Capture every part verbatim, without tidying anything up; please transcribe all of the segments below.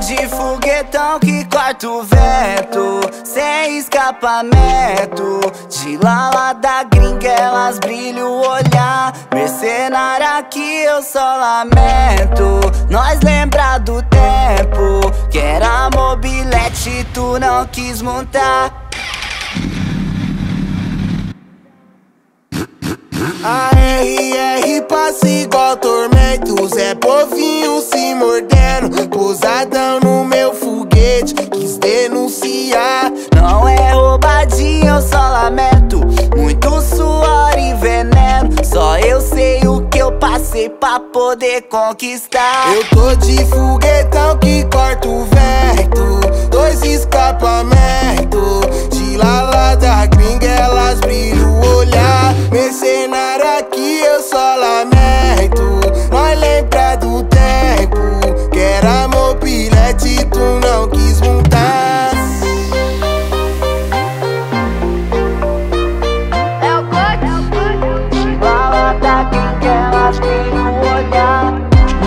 de foguetão que corta o vento, sem escapamento. De lá lá da gringa elas brilham o olhar. Mercenária aqui eu só lamento. Nós lembra do tempo que era mobilete e tu não quis montar. A R R passa igual tormento, Zé Povinho se mordendo, pousadão no meu foguete, quis denunciar. Não é roubadinha, eu só lamento. Muito suor e veneno, só eu sei o que eu passei pra poder conquistar. Eu tô de foguetão que corta o vento, dois escapamentos. De lá lá da gringa elas brilham o olhar. Mercenária aqui eu só lamento. Nós lembra do tempo que era mobilete e tu não quis montar. É o corte, é o corte. Lá lá da gringa elas brilham o olhar.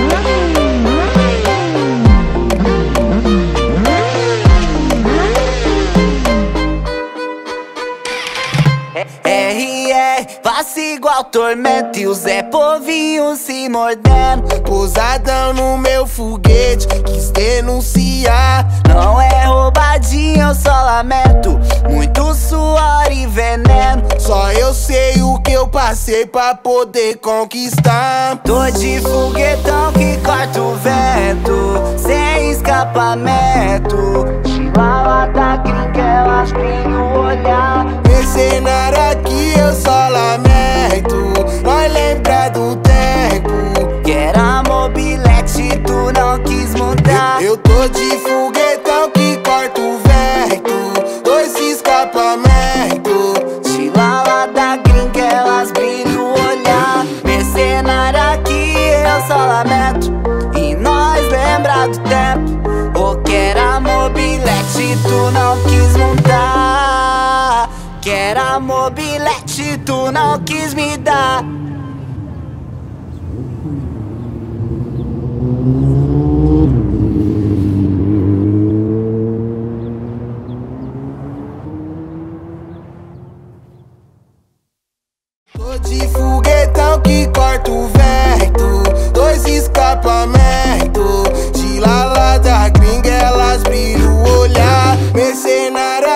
R R passa igual tormento e o Zé Povinho se mordendo, pousadão no meu foguete, quis denunciar. Não é roubadinha, eu só lamento. Muito suor e veneno, só eu sei o que eu passei pra poder conquistar. Tô de foguetão que corta o vento, sem escapamento. De lá lá da gringa elas brilham o olhar. Mercenária aqui eu só lamento. Nós lembra do tempo que era mobilete e tu não quis montar. Eu, eu tô de foguetão que corta o vento, dois escapamentos. De lá lá da gringa elas brilham o olhar. Mercenária aqui eu só lamento. E nós lembra do tempo o que era mobilete e tu não quis montar. Que era mobilete e tu não quis me dar. Tô de foguetão que corta o vento, dois escapamentos. De lá lá da gringa elas brilham o olhar. Mercenária